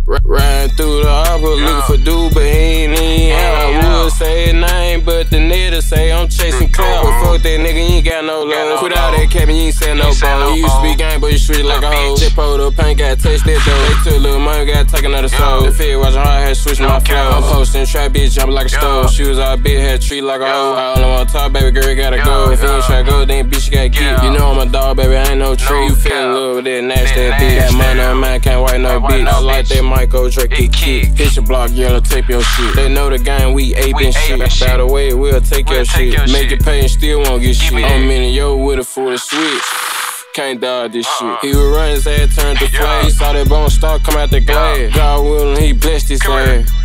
Riding through the harbor, looking for dude, but he ain't in. I would say his name, but the nigga say I'm chasing clout. But fuck that nigga, you ain't got no love. Quit all that capping, you ain't saying no bone. You used to be gang, but you street like a hoe. Just pulled up, paint, gotta taste that dough. They took a little money, gotta take another soul. The fed watching hard, had switching my flow. I'm posting, trap bitch, jumping like a stove. She was all big, had treat like a hoe. I only want to talk, baby girl, gotta go. If you ain't try to go, then bitch, you gotta get. You know I'm a dog, baby, I ain't no tree. You feel in love with that nasty bitch. Got money on mine, can't wipe no bitch. I like that Michael Drake, kick. Hit your block, yellow, tape your shit. They know the game, we aping shit. By the way, we'll take your shit. Make it pay and still won't get shit. I'm in yo with a full switch. Can't dodge this shit. He was running his ass, turned to flame. He saw that bone star come out the glass. God willing, he blessed his ass.